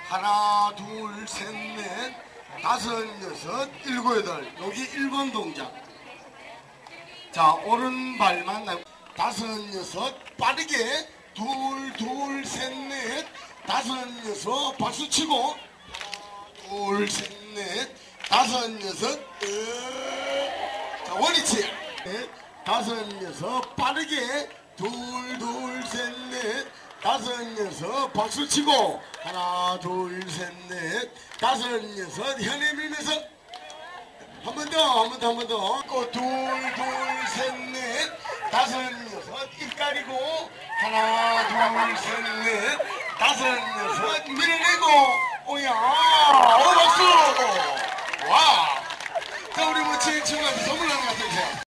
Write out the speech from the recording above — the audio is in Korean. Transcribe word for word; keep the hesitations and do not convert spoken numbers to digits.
하나 둘 셋 넷 다섯 여섯 일곱 여덟. 여기 일 번 동작. 자 오른발만 나 다섯 여섯 빠르게 둘 둘 셋 넷 다섯 여섯 박수 치고 둘 셋 넷 다섯 여섯 자 원위치 넷 다섯 여섯 빠르게 둘 둘 셋 넷 다섯 여섯 박수 치고 하나 둘 셋 넷 다섯 여섯 현에 밀면서 한 번 더 한 번 더 한 번 더 둘 둘 셋 넷 다섯 여섯 입 가리고 하나 둘 셋 넷 다섯 여섯 밀어내고 오야 어 박수 와 자 우리 뭐 친구한테 선물 하나 갖다 주세요.